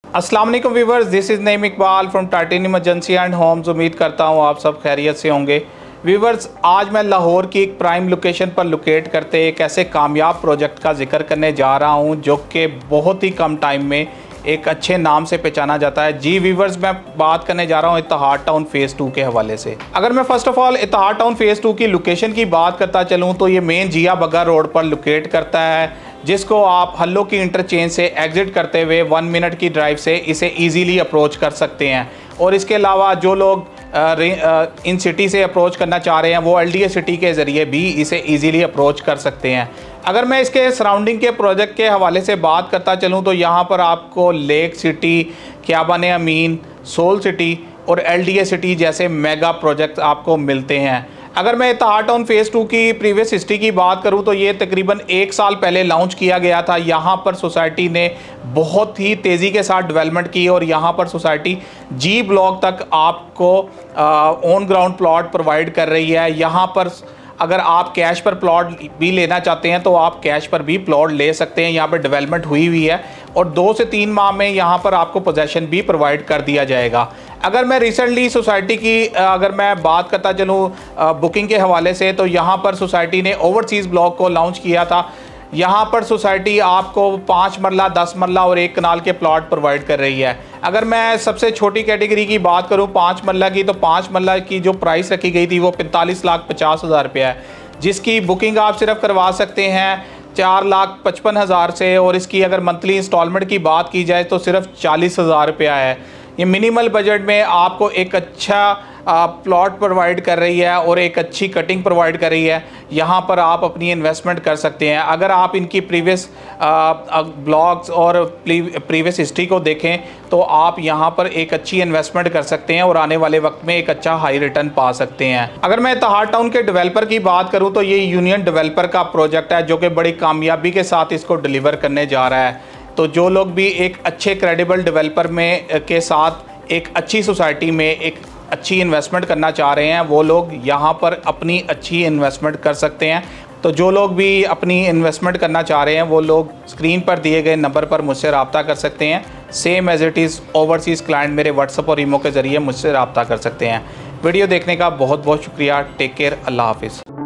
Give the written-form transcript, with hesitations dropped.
अस्सलाम वालेकुम viewers, this is Naeem Iqbal from titanium agency and homes. उम्मीद करता हूँ आप सब खैरियत से होंगे। व्यूअर्स, आज मैं लाहौर की एक प्राइम लोकेशन पर लोकेट करते एक ऐसे कामयाब प्रोजेक्ट का जिक्र करने जा रहा हूँ जो कि बहुत ही कम टाइम में एक अच्छे नाम से पहचाना जाता है। जी व्यूअर्स, मैं बात करने जा रहा हूँ इत्तेहाद टाउन फेज़ 2 के हवाले से। अगर मैं first of all Ittehad town phase 2 की लोकेशन की बात करता चलूँ तो ये मेन जिया बग्गा रोड पर लोकेट करता है, जिसको आप हल्लो की इंटरचेंज से एग्जिट करते हुए 1 मिनट की ड्राइव से इसे इजीली अप्रोच कर सकते हैं। और इसके अलावा जो लोग इन सिटी से अप्रोच करना चाह रहे हैं वो LDA सिटी के ज़रिए भी इसे इजीली अप्रोच कर सकते हैं। अगर मैं इसके सराउंडिंग के प्रोजेक्ट के हवाले से बात करता चलूँ तो यहाँ पर आपको lake city, Khayaban Amin, soul city और LDA सिटी जैसे मेगा प्रोजेक्ट आपको मिलते हैं। अगर मैं इत्तेहाद टाउन फेज़ 2 की प्रीवियस हिस्ट्री की बात करूं तो ये तकरीबन 1 साल पहले लॉन्च किया गया था। यहाँ पर सोसाइटी ने बहुत ही तेज़ी के साथ डेवलपमेंट की और यहाँ पर सोसाइटी G ब्लॉक तक आपको ऑन ग्राउंड प्लॉट प्रोवाइड कर रही है। यहाँ पर अगर आप कैश पर प्लॉट भी लेना चाहते हैं तो आप कैश पर भी प्लॉट ले सकते हैं। यहाँ पर डेवलपमेंट हुई हुई है और 2 से 3 माह में यहाँ पर आपको पोजेसन भी प्रोवाइड कर दिया जाएगा। अगर मैं रिसेंटली सोसाइटी की अगर मैं बात करता चलूँ बुकिंग के हवाले से तो यहाँ पर सोसाइटी ने ओवरसीज़ ब्लॉक को लॉन्च किया था। यहाँ पर सोसाइटी आपको 5 मरला, 10 मरला और 1 कनाल के प्लॉट प्रोवाइड कर रही है। अगर मैं सबसे छोटी कैटेगरी की बात करूँ 5 मरला की, तो 5 मरला की जो प्राइस रखी गई थी वो 45,50,000 रुपया है, जिसकी बुकिंग आप सिर्फ करवा सकते हैं 4,55,000 से। और इसकी अगर मंथली इंस्टॉलमेंट की बात की जाए तो सिर्फ 40,000 रुपया है। ये मिनिमल बजट में आपको एक अच्छा प्लॉट प्रोवाइड कर रही है और एक अच्छी कटिंग प्रोवाइड कर रही है। यहाँ पर आप अपनी इन्वेस्टमेंट कर सकते हैं। अगर आप इनकी प्रीवियस ब्लॉग्स और प्रीवियस हिस्ट्री को देखें तो आप यहाँ पर एक अच्छी इन्वेस्टमेंट कर सकते हैं और आने वाले वक्त में एक अच्छा हाई रिटर्न पा सकते हैं। अगर मैं इत्तेहाद टाउन के डेवलपर की बात करूँ तो ये यूनियन डेवलपर का प्रोजेक्ट है जो कि बड़ी कामयाबी के साथ इसको डिलीवर करने जा रहा है। तो जो लोग भी एक अच्छे क्रेडिबल डेवलपर में के साथ एक अच्छी सोसाइटी में एक अच्छी इन्वेस्टमेंट करना चाह रहे हैं वो लोग यहाँ पर अपनी अच्छी इन्वेस्टमेंट कर सकते हैं। तो जो लोग भी अपनी इन्वेस्टमेंट करना चाह रहे हैं वो लोग स्क्रीन पर दिए गए नंबर पर मुझसे रब्ता कर सकते हैं। Same as it is overseas client मेरे व्हाट्सएप और ईमो के ज़रिए मुझसे रब्ता कर सकते हैं। वीडियो देखने का बहुत बहुत शुक्रिया। Take care. अल्लाह हाफिज़।